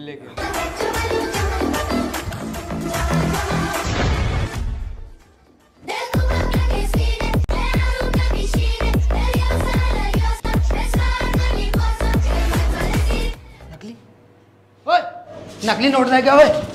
लेके। नकली? ओए, नकली नोट है क्या? ओए